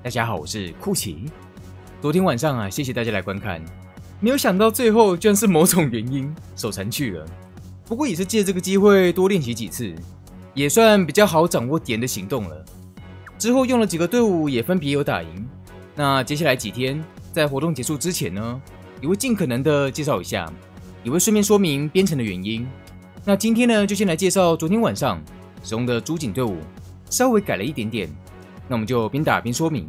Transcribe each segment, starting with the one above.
大家好，我是酷奇。昨天晚上谢谢大家来观看，没有想到最后居然是某种原因手残去了。不过也是借这个机会多练习几次，也算比较好掌握敌人的行动了。之后用了几个队伍也分别有打赢。那接下来几天在活动结束之前呢，也会尽可能的介绍一下，也会顺便说明编程的原因。那今天呢，就先来介绍昨天晚上使用的朱槿队伍，稍微改了一点点。那我们就边打边说明。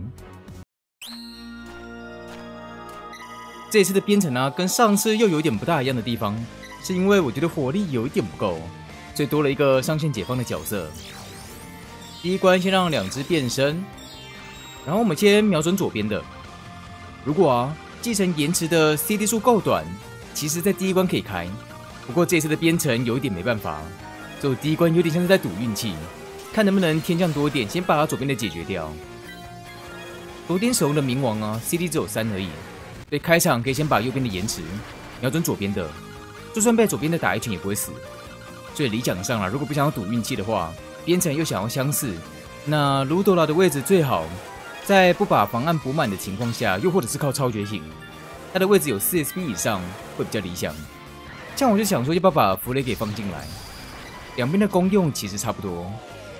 这一次的编程跟上次又有一点不大一样的地方，是因为我觉得火力有一点不够，所以多了一个上线解放的角色。第一关先让2只变身，然后我们先瞄准左边的。如果继承延迟的 CD 数够短，其实在第一关可以开。不过这次的编程有一点没办法，所以第一关有点像是在赌运气。看能不能天降多点，先把左边的解决掉。昨天使用的冥王CD 只有3而已，所以开场可以先把右边的延迟瞄准左边的，就算被左边的打一拳也不会死。所以理想上如果不想要赌运气的话，编程又想要相似，那卢多拉的位置最好在不把防案补满的情况下，又或者是靠超觉醒，它的位置有4 SP 以上会比较理想。这样我就想说，要不要把弗雷给放进来？两边的功用其实差不多。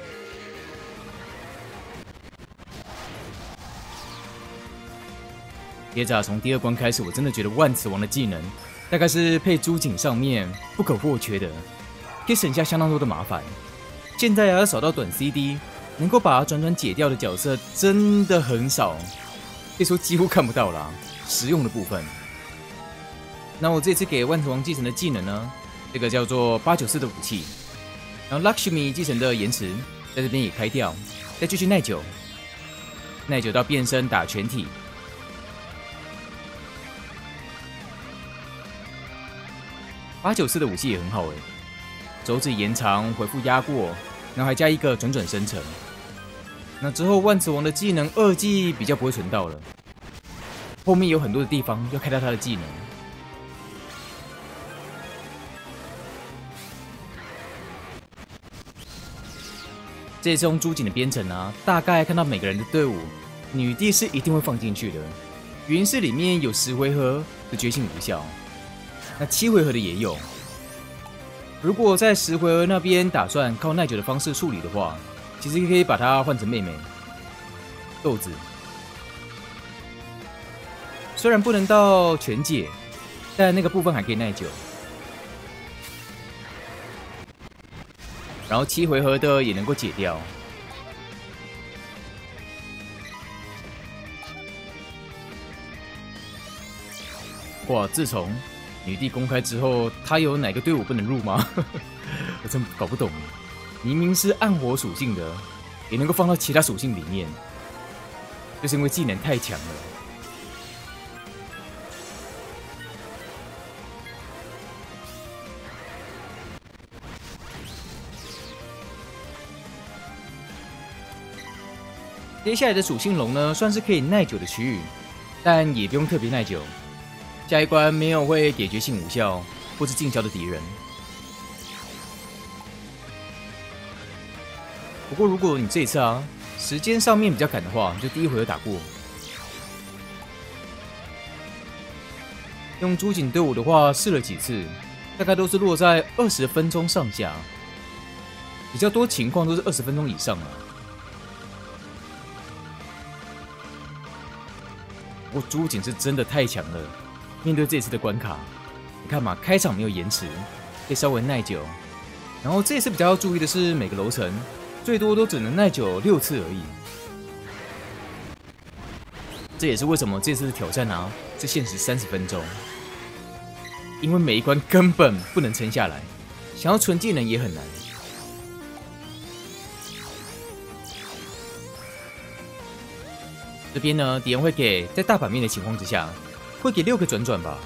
接着从第2关开始，我真的觉得万磁王的技能大概是配朱槿上面不可或缺的，可以省下相当多的麻烦。现在要扫到短 CD， 能够把它转解掉的角色真的很少，可以说几乎看不到啦。实用的部分，那我这次给万磁王继承的技能呢，这个叫做894的武器，然后 Lakshmi 继承的延迟在这边也开掉，再继续耐久到变身打全体。894的武器也很好手指延长，回复压过，然后还加一个转生成。那之后万磁王的技能2技比较不会存到了，后面有很多的地方要开到他的技能。这次用朱槿的编程大概看到每个人的队伍，女帝是一定会放进去的，原因是里面有10回合的觉醒无效。那7回合的也有。如果在10回合那边打算靠耐久的方式处理的话，其实可以把它换成妹妹豆子。虽然不能到全解，但那个部分还可以耐久。然后7回合的也能够解掉。哇，自从女帝公开之后，她有哪个队伍不能入吗？我真搞不懂。明明是暗火属性的，也能够放到其他属性里面，就是因为技能太强了。接下来的属性龙呢，算是可以耐久的区域，但也不用特别耐久。下一关没有会给觉醒无效或是近消的敌人。不过如果你这一次时间上面比较赶的话，你就第1回合打过。用朱槿队伍的话，试了几次，大概都是落在20分钟上下，比较多情况都是20分钟以上不过朱槿是真的太强了。面对这次的关卡，你看嘛，开场没有延迟，可以稍微耐久。然后这次比较要注意的是，每个楼层最多都只能耐久6次而已。这也是为什么这次的挑战是限时30分钟，因为每一关根本不能撑下来，想要存技能也很难。这边呢，敌人会给在大版面的情况之下。会给6个转吧，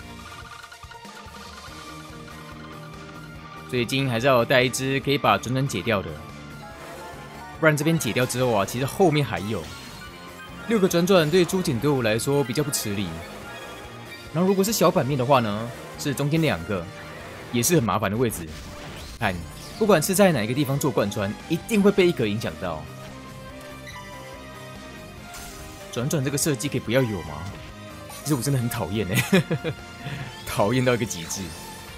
所以金还是要带一只可以把转解掉的，不然这边解掉之后其实后面还有6个转，对朱槿队伍来说比较不吃力。然后如果是小版面的话呢，是中间2个，也是很麻烦的位置。看，不管是在哪一个地方做贯穿，一定会被1格影响到。 转转这个设计可以不要有吗？其实我真的很讨厌哎，讨厌到一个极致。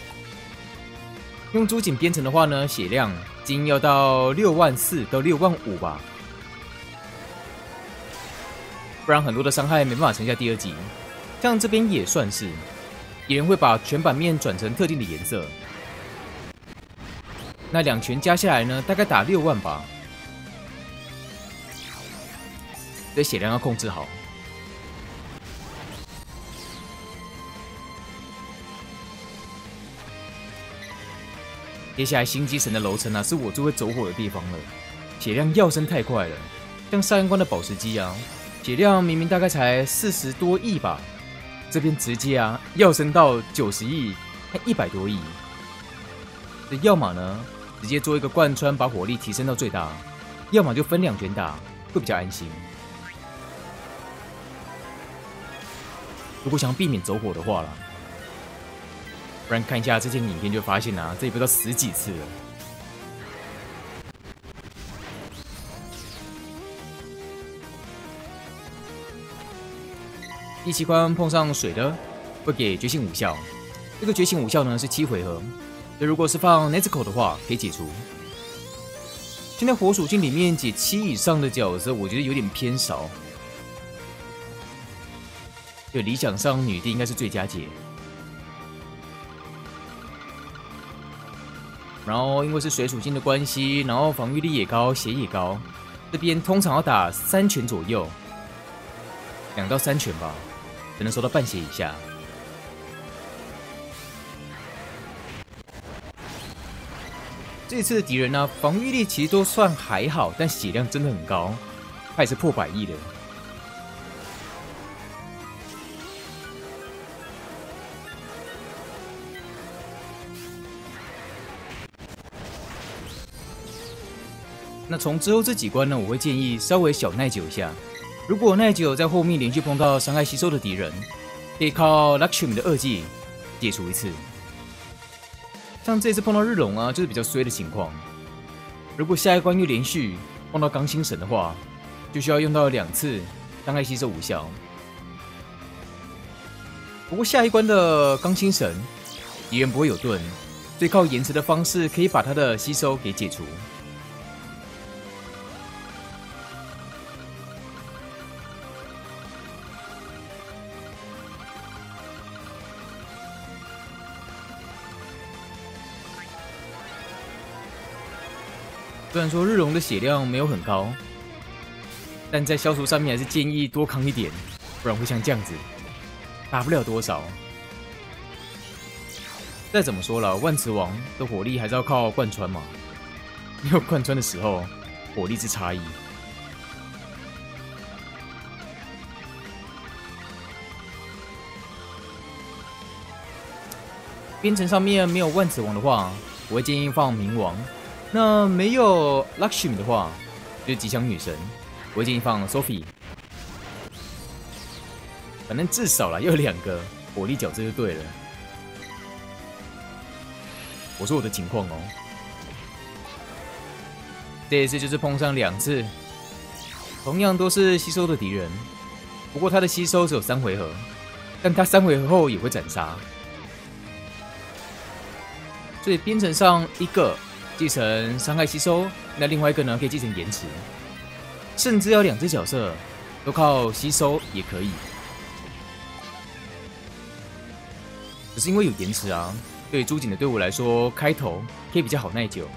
用朱槿编程的话呢，血量建议要到64000到65000吧，不然很多的伤害没办法撑下第2级。像这边也算是，敌人会把全版面转成特定的颜色，那2拳加下来呢，大概打60000吧，所以血量要控制好。接下来星机神的楼层啊，是我最会走火的地方了。血量要升太快了，像上一关的宝石机啊，血量明明大概才40多亿吧，这边直接啊要升到90亿、100多亿。这要么呢直接做一个贯穿，把火力提升到最大；要么就分2拳打，会比较安心。如果想要避免走火的话啦。不然看一下这件影片就发现啊，这也不知道10几次了。第7关碰上水的，会给觉醒无效。这个觉醒无效呢是7回合，所以如果是放 Nezuko 的话，可以解除。现在火属性里面解7以上的角色，我觉得有点偏少。对，理想上女帝应该是最佳解。然后因为是水属性的关系，然后防御力也高，血也高，这边通常要打3拳左右，2到3拳吧，才能收到半血以下。这次的敌人呢，防御力其实都算还好，但血量真的很高，他也是破100亿的。那从之后这几关呢，我会建议稍微小耐久一下。如果耐久在后面连续碰到伤害吸收的敌人，可以靠 Lakshmi 的2技解除一次。像这次碰到日龙啊，就是比较衰的情况。如果下一关又连续碰到钢星神的话，就需要用到2次伤害吸收无效。不过下一关的钢星神敌人不会有盾，所以靠延迟的方式可以把它的吸收给解除。虽然说日龙的血量没有很高，但在消除上面还是建议多扛一点，不然会像这样子打不了多少。再怎么说了，万磁王的火力还是要靠贯穿嘛，没有贯穿的时候，火力之差异。编程上面没有万磁王的话，我会建议放冥王。那没有 Lakshmi 的话，就是吉祥女神，我会建议放 Sophie。反正至少啦，要有2个火力角色就对了。我说我的情况哦，这一次就是碰上2次，同样都是吸收的敌人，不过他的吸收只有3回合，但他3回合后也会斩杀，所以编程上一个继承伤害吸收，那另外一个呢可以继承延迟，甚至要2只角色都靠吸收也可以。只是因为有延迟啊，对朱槿的队伍来说，开头可以比较好耐久。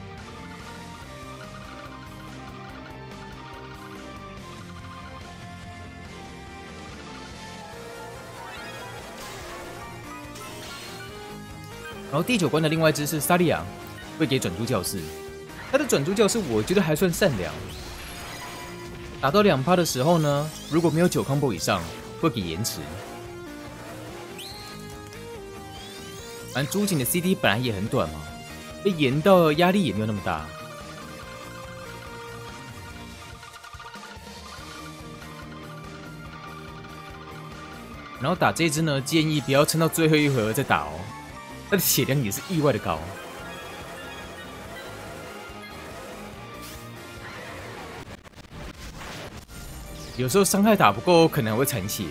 然后第9关的另外一只是萨利亚，会给转租教室。他的转租教室我觉得还算善良，打到2%的时候呢，如果没有9 combo 以上，会给延迟。反正朱槿的 CD 本来也很短嘛，被延到压力也没有那么大。然后打这只呢，建议不要撑到最后一回合再打哦，他的血量也是意外的高。 有时候伤害打不够，可能还会残血。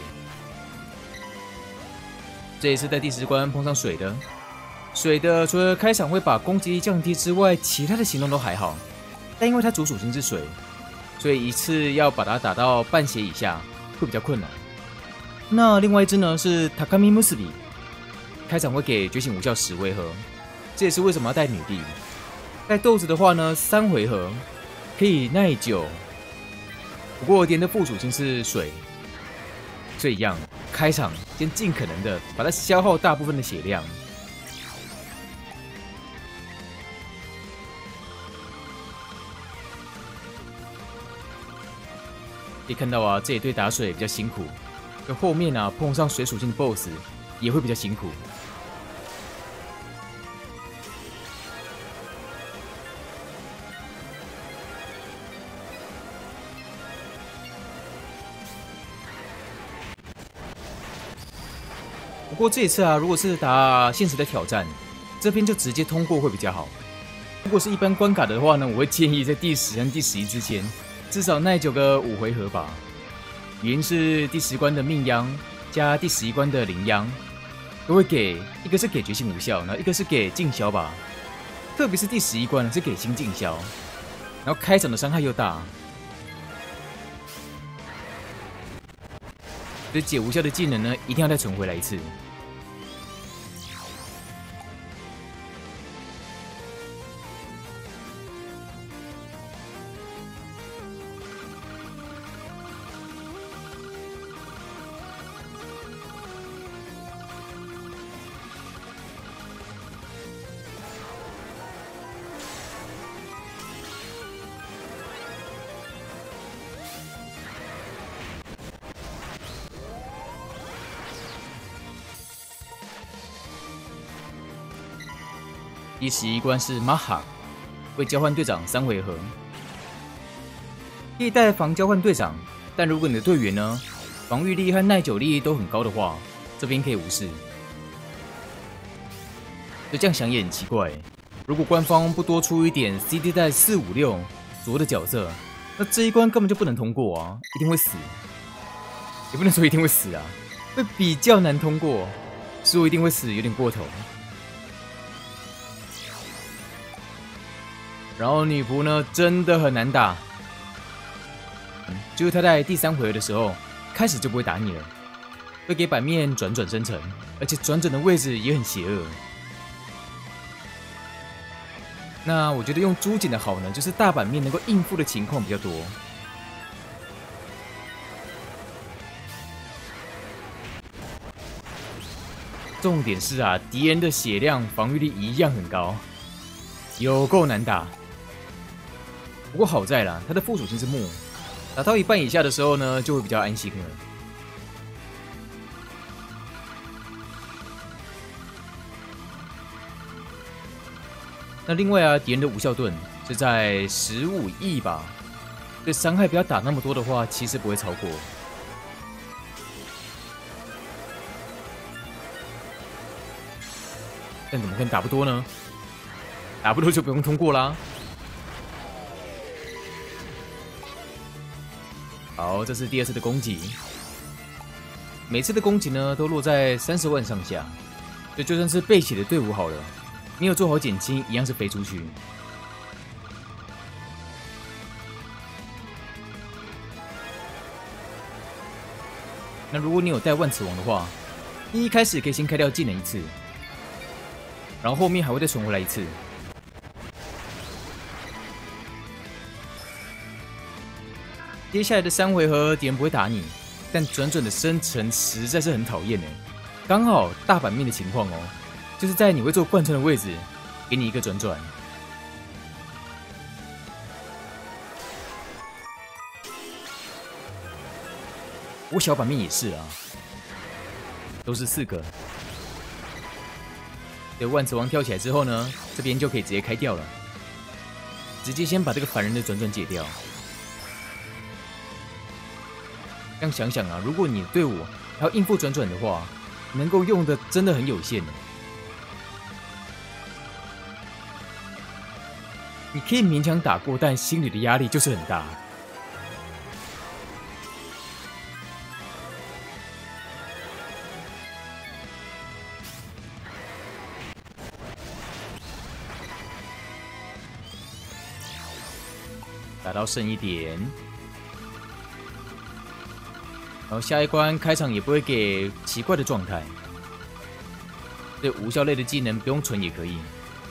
这一次在第10关碰上水的，除了开场会把攻击力降低之外，其他的行动都还好。但因为它主属性是水，所以一次要把它打到半血以下会比较困难。那另外一只呢是 Takami Musubi， 开场会给觉醒无效10回合，这也是为什么要带女帝。带豆子的话呢，3回合可以耐久，不过敌人的副属性是水，所以一样，开场先尽可能的把它消耗大部分的血量。可以看到啊，这一队打水比较辛苦，而后面啊碰上水属性的 BOSS 也会比较辛苦。不过这一次啊，如果是打现实的挑战，这边就直接通过会比较好。如果是一般关卡的话呢，我会建议在第10和第11之间，至少耐久个5回合吧。原因是第10关的命央加第11关的灵央，都会给一个是给觉醒无效，然后一个是给静消吧。特别是第11关是给新静消，然后开场的伤害又大，所以解无效的技能呢，一定要再存回来一次。第11关是 Maha， 会交换队长3回合，可以带防交换队长，但如果你的队员呢防御力和耐久力都很高的话，这边可以无视。就这样想也很奇怪，如果官方不多出一点 CD 带4、5、6左右的角色，那这一关根本就不能通过啊，一定会死。也不能说一定会死啊，会比较难通过，说一定会死有点过头。然后女仆呢，真的很难打。就是她在第3回合的时候，开始就不会打你了，会给版面转生成，而且转的位置也很邪恶。那我觉得用朱锦的好呢，就是大版面能够应付的情况比较多。重点是啊，敌人的血量、防御力一样很高，有够难打。不过好在啦，它的副属性是木，打到一半以下的时候呢，就会比较安心了。那另外啊，敌人的无效盾是在15亿吧，对伤害不要打那么多的话，其实不会超过。但怎么可能打不多呢？打不多就不用通过啦。好，这是第2次的攻击，每次的攻击呢都落在30万上下，所以就算是备血的队伍好了，没有做好减轻，一样是飞出去。那如果你有带万磁王的话，一开始可以先开掉技能1次，然后后面还会再存回来1次。接下来的3回合，敌人不会打你，但转的生成实在是很讨厌哎。刚好大版面的情况哦，就是在你会做贯穿的位置，给你一个转。我小版面也是啊，都是4个。等万磁王跳起来之后呢，这边就可以直接开掉了，直接先把这个凡人的转解掉。这样想想啊，如果你的队伍还要应付转的话，能够用的真的很有限。你可以勉强打过，但心里的压力就是很大。 打到剩1点。然后下一关开场也不会给奇怪的状态，对无效类的技能不用存也可以。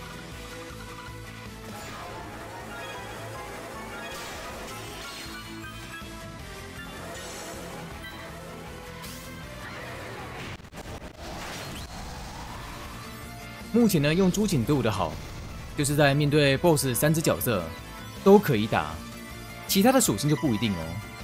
目前呢，用朱槿队伍的好，就是在面对 BOSS 3只角色都可以打，其他的属性就不一定哦。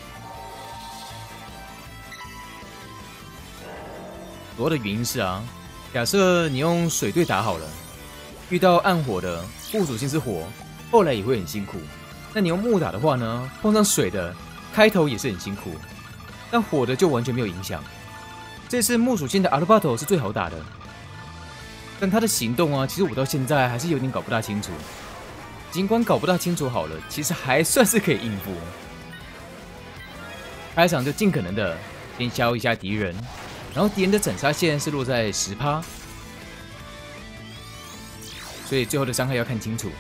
主要的原因是啊，假设你用水队打好了，遇到暗火的副属性是火，后来也会很辛苦。那你用木打的话呢，碰上水的，开头也是很辛苦，但火的就完全没有影响。这次木属性的阿鲁巴头是最好打的。但他的行动啊，其实我到现在还是有点搞不大清楚。尽管搞不大清楚好了，其实还算是可以应付。开场就尽可能的先消一下敌人，然后敌人的斩杀线是落在10%，所以最后的伤害要看清楚。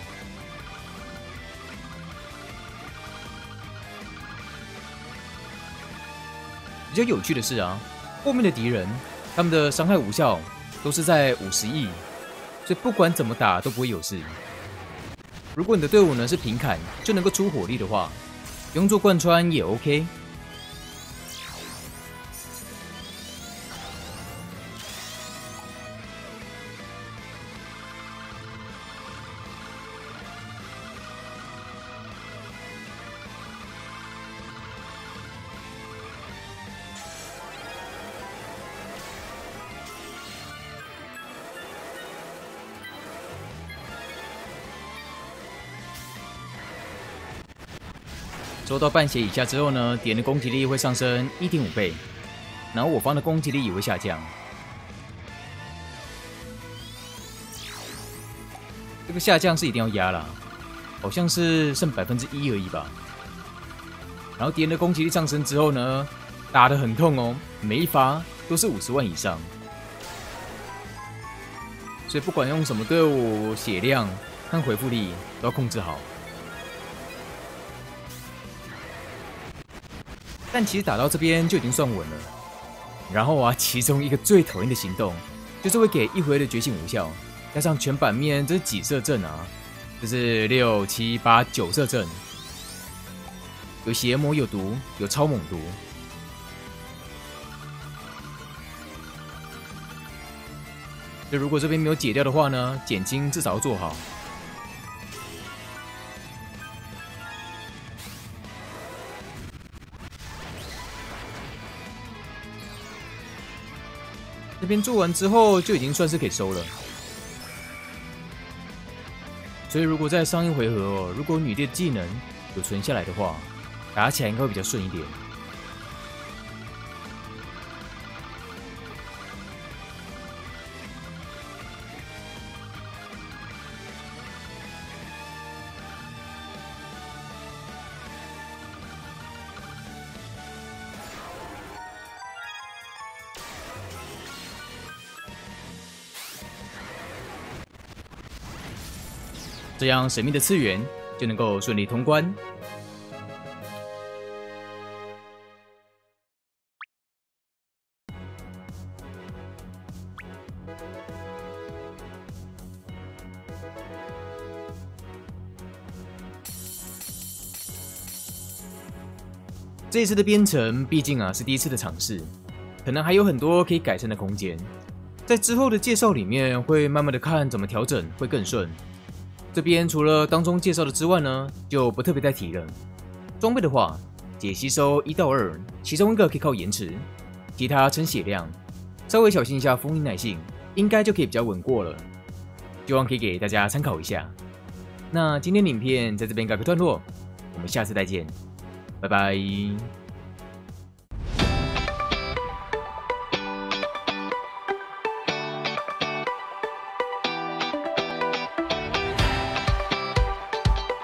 比较有趣的是啊，后面的敌人他们的伤害无效。都是在50亿，所以不管怎么打都不会有事。如果你的队伍呢是平砍，就能够出火力的话，不用做贯穿也 OK。收到半血以下之后呢，敌人的攻击力会上升1.5倍，然后我方的攻击力也会下降。这个下降是一定要压啦，好像是剩1%而已吧。然后敌人的攻击力上升之后呢，打得很痛哦，每一发都是50万以上。所以不管用什么队伍，血量和回复力都要控制好。但其实打到这边就已经算稳了。然后啊，其中一个最讨厌的行动，就是会给1回的觉醒无效，加上全版面这是几色阵啊？这是6、7、8、9色阵，有邪魔，有毒，有超猛毒。就如果这边没有解掉的话呢，减轻至少要做好。这边做完之后就已经算是可以收了，所以如果在上一回合哦，如果女帝的技能有存下来的话，打起来应该会比较顺一点。这样神秘的次元就能够顺利通关。这一次的编程毕竟啊是第一次的尝试，可能还有很多可以改善的空间。在之后的介绍里面会慢慢的看怎么调整会更顺。这边除了当中介绍的之外呢，就不特别再提了。装备的话，解吸收1到2，其中一个可以靠延迟，其他撑血量，稍微小心一下封印耐性，应该就可以比较稳过了。希望可以给大家参考一下。那今天的影片在这边告个段落，我们下次再见，拜拜。